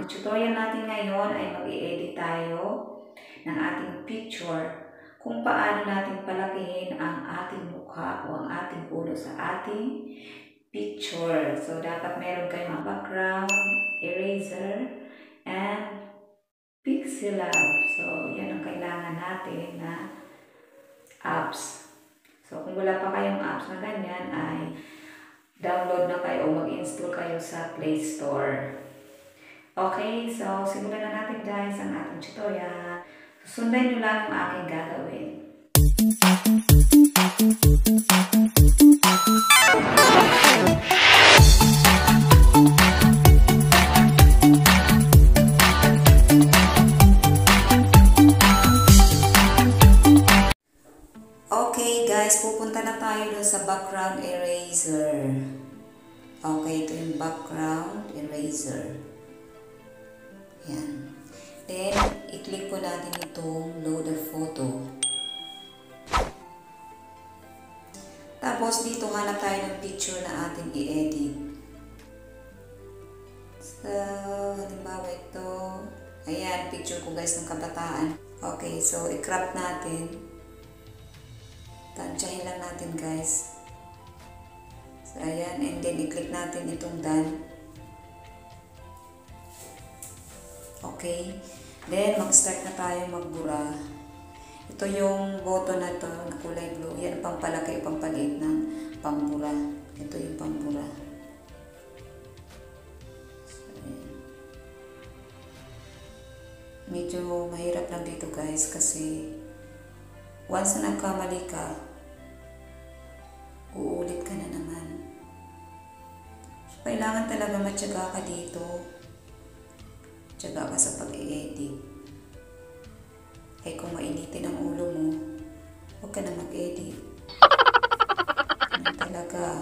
Ang tutorial natin ngayon ay mag-i-edit tayo ng ating picture kung paano natin palakihin ang ating mukha o ang ating ulo sa ating picture. So, dapat meron kayong background, eraser, and pixel lab. So, yan ang kailangan natin na apps. So, kung wala pa kayong apps na ganyan, ay download na kayo o mag-install kayo sa Play Store. Okay, so simulan na natin guys ang ating tutorial. Sundan nyo lang yung aking gagawin. Okay guys, pupunta na tayo dun sa background eraser. Okay, ito yung background eraser. Yan. Then, i-click po natin itong load a photo. Tapos, dito hanap tayo ng picture na ating i-edit. So, halimbawa ito. Ayan, picture ko guys ng kabataan. Okay, so i-crop natin. Tansyahin lang natin guys. So, ayan, and then i-click natin itong done. Okay, then mag-start na tayo magbura. Ito yung button na to na kulay blue. Yan pang palaki, pang paliit ng pambura. Ito yung pambura. So, medyo mahirap lang dito guys kasi once na nagkamali ka, uulit ka na naman. So, kailangan talaga matyaga ka dito. Tiyaga ka sa pag-i-edit. Eh kung mainitin ang ulo mo, huwag ka na mag-edit. Talaga.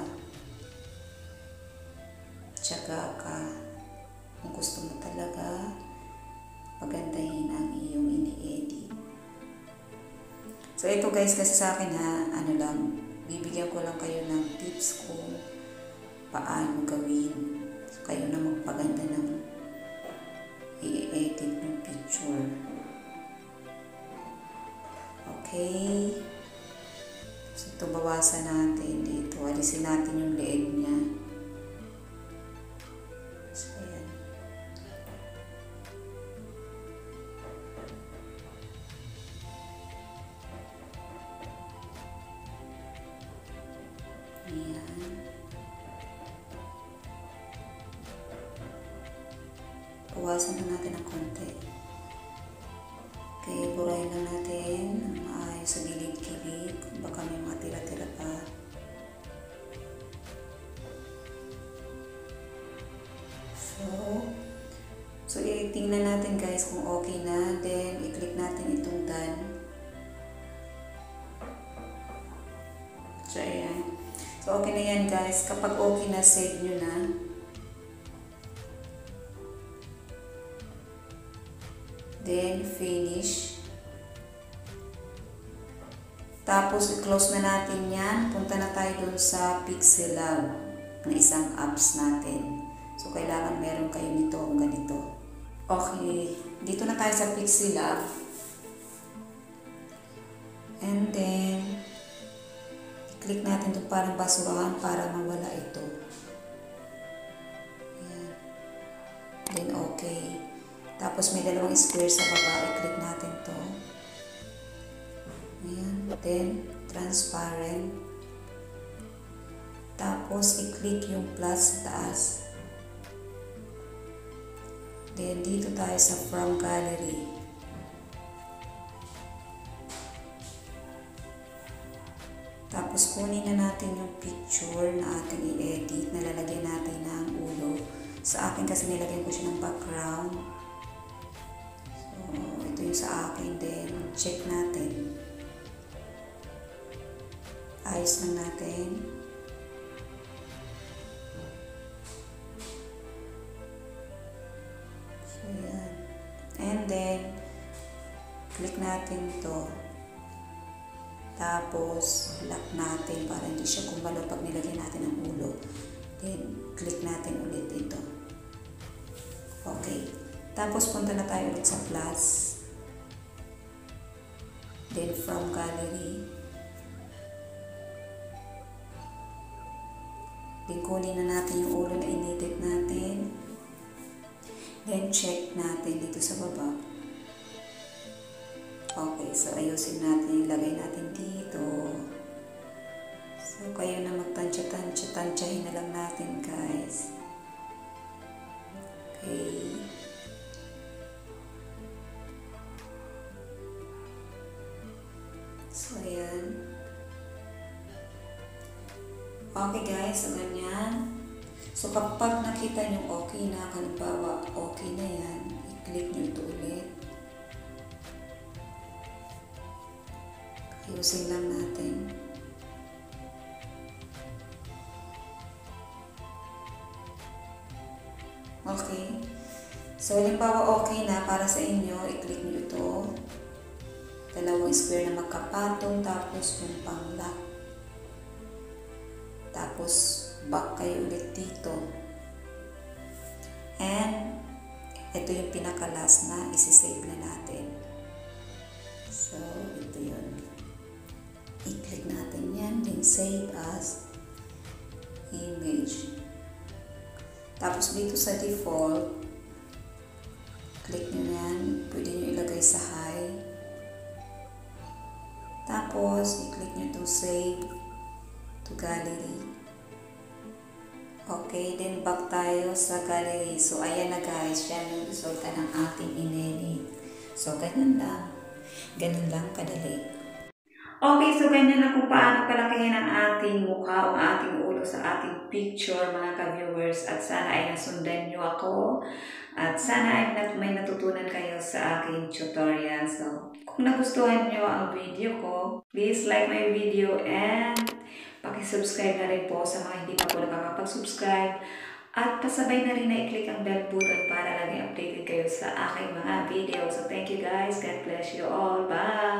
Tiyaga ka. Kung gusto mo talaga, pagandahin ang iyong ini-edit. So ito guys, kasi sa akin ha, ano lang, bibigyan ko lang kayo ng tips kung paano gawin. So kayo na magpaganda ng i-edit ng picture. Okay. So, ito bawasan natin dito. Alisin natin yung leeg niya. So, ayan. Ayan. Bawasan na natin ng konti. Okay, burahin lang natin ng maayos sa gilid-gilid. Baka may mga tira-tira pa. So i-tingnan natin guys kung okay na. Then, i-click natin itong done. So, ayan. So, okay na yan guys. Kapag okay na, save nyo na. Then, finish. Tapos, i-close na natin yan. Punta na tayo dun sa Pixel Lab na isang apps natin. So, kailangan meron kayo nito o ganito. Okay. Dito na tayo sa Pixel Lab. And then, i-click natin ito parang basurahan para mawala ito. Ayan. Then, okay. Tapos may dalawang square sa baba, i-click natin to. Ayan. Then, transparent. Tapos, i-click yung plus sa taas. Then, dito tayo sa from gallery. Tapos, kunin na natin yung picture na ating i-edit. Nalalagyan natin ng ulo. Sa akin kasi nilagyan ko siya ng background. Ito yung sa akin din. Check natin. Ayos lang natin. So, yan. And then, click natin to. Tapos, lock natin para hindi siya gumalaw pag nilagyan natin ang ulo. Then, click natin ulit ito. Okay. Tapos punta na tayo ulit sa plus. Then from gallery. Then kunin na natin yung ulo na inedit natin. Then check natin dito sa baba. Okay, so ayusin natin, ilagay natin dito. So kayo na magtansya-tansyahin na lang natin, guys. Okay. So ayan. Okay guys, so ganyan. So kapag nakita nyo okay na, halimbawa okay na yan, i-click nyo ito ulit. Ayusin lang natin. Okay. So halimbawa okay na para sa inyo, i-click nyo ito. Dalawang square na magkapatong, tapos yung pang-lock. Tapos back kayo ulit dito. And ito yung pinaka-last na isi-save na natin. So ito yun. I-click natin yan, then save as image. Tapos dito sa default, click nyo yan, pwede nyo ilagay sa high. Tapos i-click nyo to save to gallery. Okay, then back tayo sa gallery. So ayan na guys, yan yung resulta ng ating inedit. So ganyan lang. Ganun lang kadali. Okay, so ganyan lang kung paano palakihin ang ating mukha o ating ulo sa ating picture, mga ka-viewers. At sana ay nasundan nyo ako. At sana ay may natutunan kayo sa aking tutorial. So kung nagustuhan nyo ang video ko, please like my video and paki-subscribe na rin po sa mga hindi pa po nakakapag-subscribe. At pasabay na rin na i-click ang bell button para lagi updated kayo sa aking mga video. So thank you guys. God bless you all. Bye!